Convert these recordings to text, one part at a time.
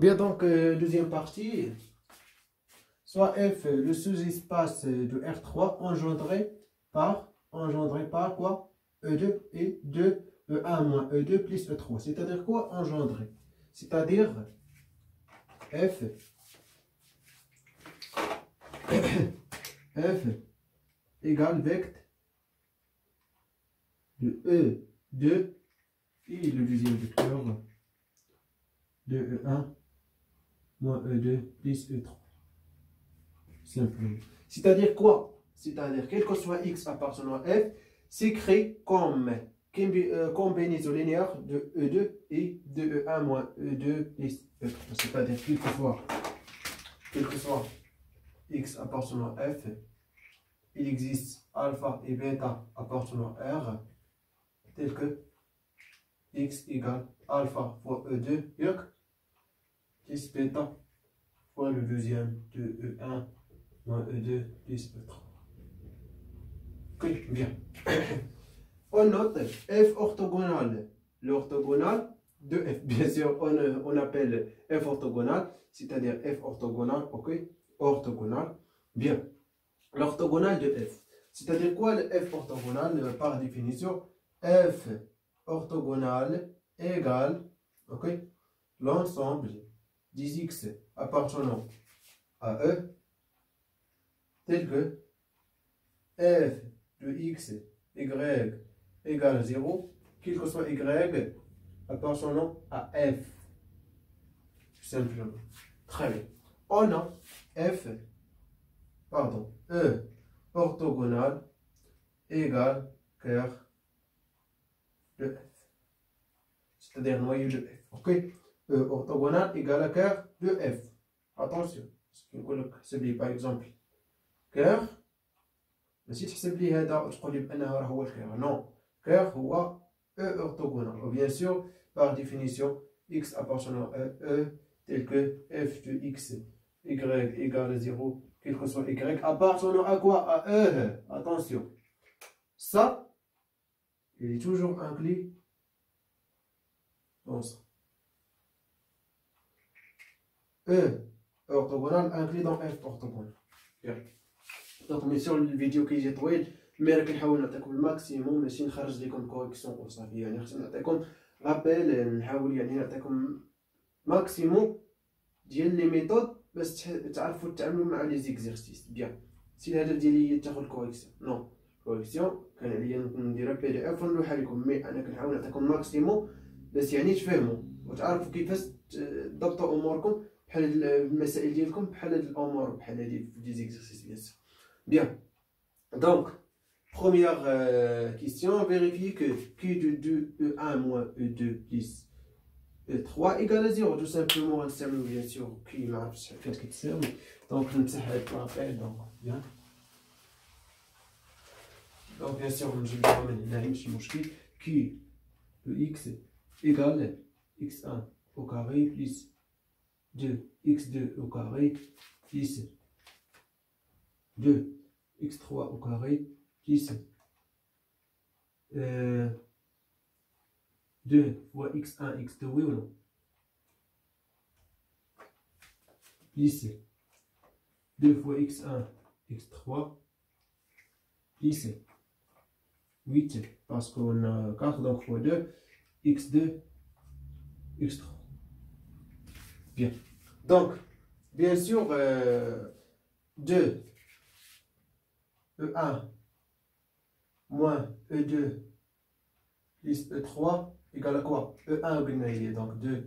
Bien, donc, deuxième partie. Soit F, le sous-espace de R3 engendré par quoi? E2 et 2, E1 moins E2 plus E3. C'est-à-dire quoi? Engendré. C'est-à-dire F, F égale vecteur de E2 et le deuxième vecteur de E1 moins E2 plus E3. Simplement. C'est-à-dire quoi? C'est-à-dire quel que soit x appartenant à f, s'écrit comme combinaison linéaire de E2 et de E1 moins E2 plus E3. C'est-à-dire quel que soit x appartenant à f, il existe alpha et bêta appartenant à R, tel que x égale alpha fois E2 plus bêta fois le deuxième de E1 moins E2 plus E3. Ok, bien. On note f orthogonal. L'orthogonal de f. Bien sûr, on appelle f orthogonal, c'est-à-dire f orthogonal, ok? Orthogonal. Bien. L'orthogonal de f. C'est-à-dire quoi le f orthogonal? Par définition, f orthogonal égale, ok, l'ensemble des x appartenant à E, tel que f de x, y égale 0, quel que soit y appartenant à f. Simplement. Très bien. On a E orthogonal égale cœur de f. C'est-à-dire noyau de f. Ok? E orthogonal égale à cœur de f. Attention. C'est par exemple cœur. ماشي تحسب لي هذا وتقول لي بانه راه هو الكير نو كير هو او orthogonal و bien sûr par définition x appartenant à e tel que f de x y égale 0 quel que soit y appartenant à quoi? À e. Attention, ça il est toujours inclus dans ça. E orthogonal inclus dans f orthogonal. دونك مي سور الفيديو كيجي طويل، مي راه كنحاول نعطيكم الماكسيموم ماشي نخرج لكم كوريكسيون وصافي، يعني خصني نعطيكم رابيل، نحاول يعني نعطيكم ماكسيموم ديال لي ميثود باش تعرفوا تتعاملوا مع لي زيكزيرسيس. بيان سي الهدف ديالي هي تاخذ الكوريكسيون، نو الكوريكسيون كان عليا نديرها بي دي اف ونلوحها لكم، مي انا كنحاول نعطيكم ماكسيموم باش يعني تفهموا وتعرفوا كيفاش تضبطوا اموركم بحال المسائل ديالكم بحال هاد الامور بحال هادي في دي زيكزيرسيس بيان سور. Bien, donc, première question, vérifier que Q de 2 E1 moins E2 plus E3 égale à 0. Tout simplement, on sait bien sûr Q marche, qu'est-ce que c'est. Donc, on s'arrête pour après, donc, bien. Donc, bien sûr, je vais ramener la même chose. Q de x égale x1 au carré plus 2x2 au carré plus 2 x3 au carré plus 2 fois x1 x2, oui ou non, plus 2 fois x1 x3 plus 8 parce qu'on a 4 donc fois 2 x2 x3. Bien, donc bien sûr 2 E1 moins E2 plus E3 égale à quoi? E1 donc 2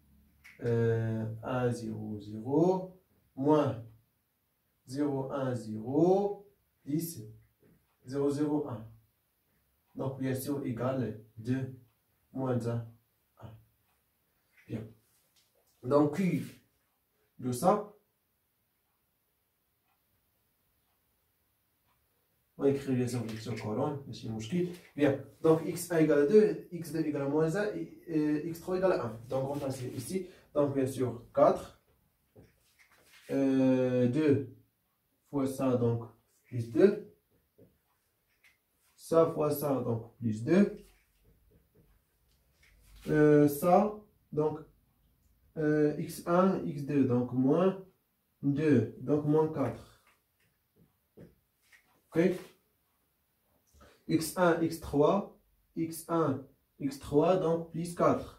1 0 0 moins 0 1 0 plus 0 0 1. Donc bien sûr égale 2 moins 1 1. Bien. Donc Q de ça, on écrit les objets sur colonne, mais c'est mouchki. Bien, donc x1 égale à 2, x2 égale à moins 1, et x3 égale à 1. Donc on passe ici, donc bien sûr 4, 2 fois ça, donc plus 2, ça fois ça, donc plus 2, ça, donc x1, x2, donc moins 2, donc moins 4. Ok? x1, x3, x1, x3, donc plus 4.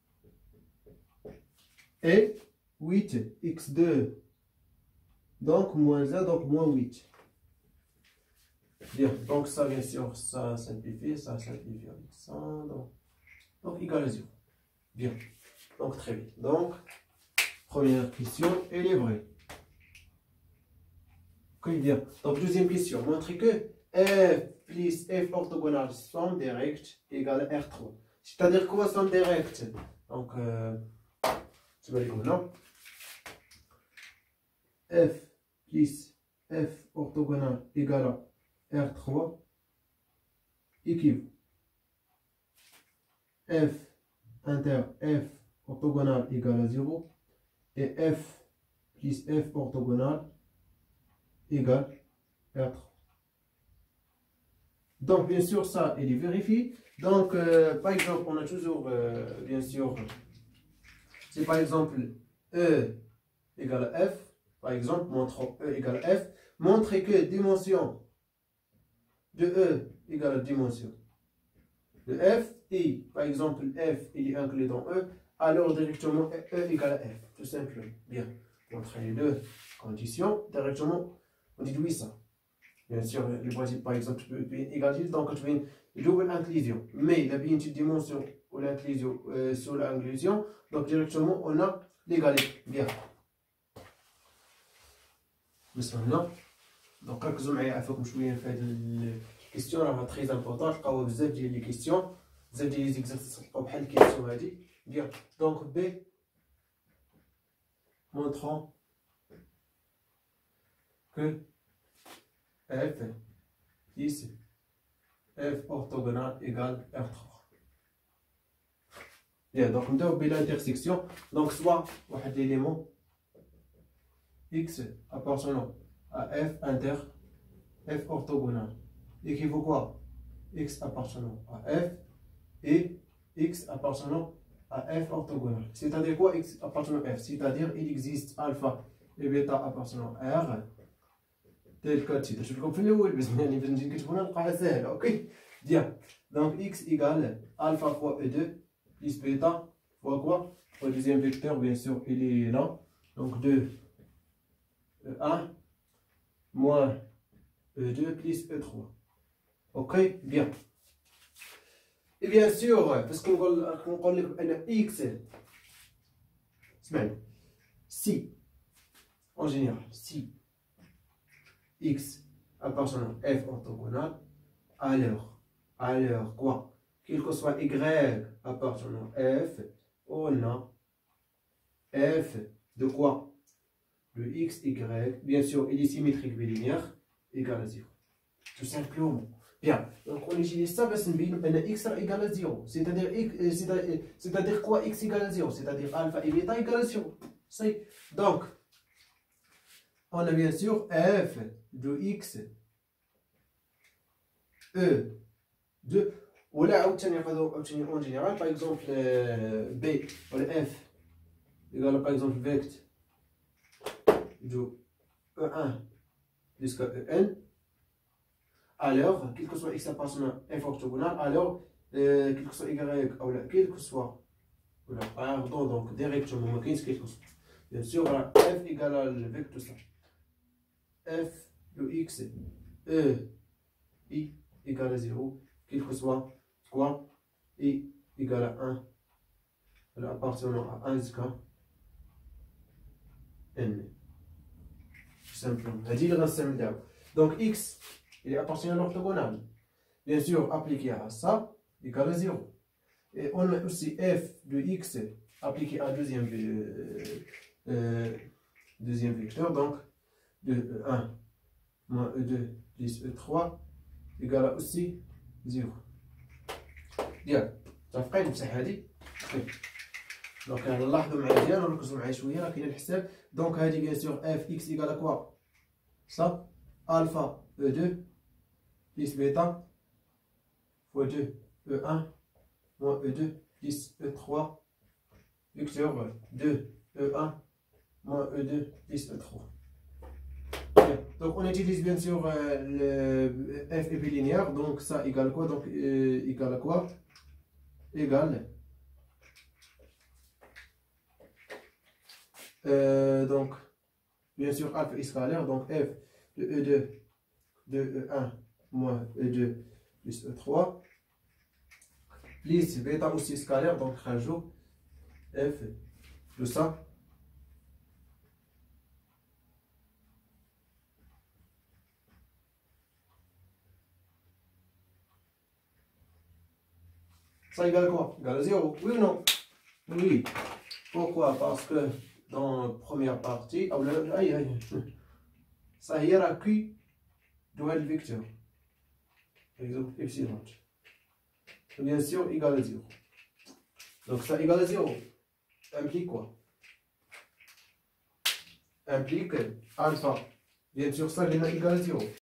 Et 8, x2, donc moins 1, donc moins 8. Bien, donc ça, bien sûr, ça simplifie avec ça, donc égal à 0. Bien, donc très bien. Donc, première question, elle est vraie. Ok, bien. Donc, deuxième question, montrez que f plus f orthogonale somme directe égale à R3. C'est-à-dire quoi somme directe? Donc, c'est pas non? F plus f orthogonale égale à R3 équivaut f inter f orthogonale égale à 0 et f plus f orthogonale égale R3. Donc, bien sûr, ça, il est vérifié. Donc, par exemple, on a toujours, bien sûr, c'est par exemple E égale à F. Par exemple, montrons E égale à F. Montrez que dimension de E égale à dimension de F. Et, par exemple, F, il est inclus dans E. Alors, directement, E égale à F. Tout simplement. Bien. Montrez les deux conditions. Directement, on déduit ça. Bien sûr, le principe, par exemple, tu peux égaliser, donc tu fais une double inclusion. Mais il y a bien une dimension ou l'inclusion sur l'inclusion, donc directement on a l'égalité. Bien. Maintenant, donc ركزوا معايا عفاكم شويه في هذه الكيستيون راها تري امبورطون، تلقاو بزاف ديال لي كيستيون، بزاف ديال لي زيكزارسيس تلقاو بحال الكيستيون هذه. Bien. Donc B montrant que F plus F orthogonale égale R3. Bien, donc on a l'intersection. Donc soit un élément X appartenant à F inter F orthogonale équivaut quoi? X appartenant à F et X appartenant à F orthogonale. C'est-à-dire quoi X appartenant à F? C'est-à-dire il existe alpha et bêta appartenant à R tel que je vais vous le dire, ok? Bien, donc X égale alpha fois E2 plus bêta fois quoi? Le deuxième vecteur, bien sûr, il est là. Donc 2, E1 moins E2 plus E3. Ok, bien. Et bien sûr, parce qu'on a X, si, en général, si X appartenant à F orthogonale, alors quoi? Quel que soit Y appartenant à F, on a F de quoi? Le X, Y, bien sûr, il est symétrique bilinéaire, égal à 0. Tout simplement. Bien, donc on utilise ça parce que X égale à 0. C'est-à-dire quoi X égale à 0? C'est-à-dire alpha et bêta égale à 0. Donc, on a bien sûr F de X E de ou là en général par exemple B ou F égale par exemple vecteur de E1 jusqu'à En. Alors quel que soit X appartenant à F orthogonale, alors quel que soit Y ou là quel que soit pardon, donc directement ma quel que soit bien sûr voilà, F égale à le vecteur ça F de X E I égale à 0, quel que soit quoi, I égale à 1, alors appartenant à 1 jusqu'à N. Simplement. Donc X, il est appartient à l'orthogonale. Bien sûr, appliqué à ça, égale à 0. Et on a aussi F de X appliqué à deuxième vecteur, donc de E1 moins E2 plus E3 égale à aussi 0. Bien, متفقين بصح هذه؟ دونك نلاحظوا معايا ديالنا ونركزوا معايا شويه راه كاين الحساب. دونك هذه بيان سور اف اكس ايكال ا كوا؟ صا الفا او 2 بلس بيتا فوا 2 او 1 موان او 2 بلس او 3 فيكتور 2 E1 moins E2 plus E3. Donc on utilise bien sûr le f est bilinéaire, donc ça égale quoi? Donc égale à quoi? Égale donc bien sûr alpha est scalaire, donc f de E2 de E1 moins E2 plus E3 plus bêta aussi scalaire, donc rajoute f de ça. Ça égale quoi? Égale à 0, oui ou non? Oui. Pourquoi? Parce que dans la première partie, ça hiérarchie doit être vecteur. Par exemple, epsilon. Bien sûr, égale à 0. Donc ça égale à 0. Implique quoi? Implique alpha. Bien sûr, ça est égal à 0.